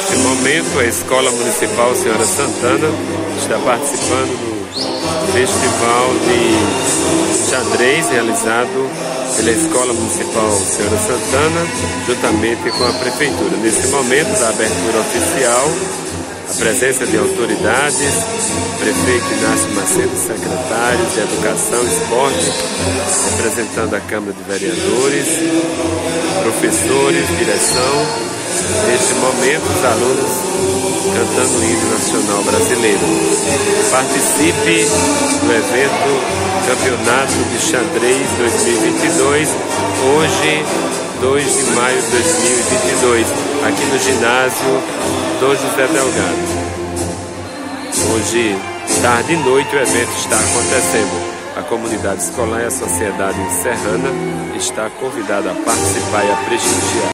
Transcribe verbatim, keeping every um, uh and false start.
Neste momento, a Escola Municipal Senhora Santana está participando do Festival de Xadrez realizado pela Escola Municipal Senhora Santana, juntamente com a Prefeitura. Nesse momento da abertura oficial, a presença de autoridades, prefeito Inácio Macedo, secretários de Educação e Esporte, representando a Câmara de Vereadores, professores, direção. Neste momento, os alunos cantando o hino nacional brasileiro. Participe do evento Campeonato de Xadrez dois mil e vinte e dois, hoje, dois de maio de dois mil e vinte e dois, aqui no ginásio Dom José Delgado. Hoje, tarde e noite, o evento está acontecendo. A comunidade escolar e a sociedade serrana está convidada a participar e a prestigiar.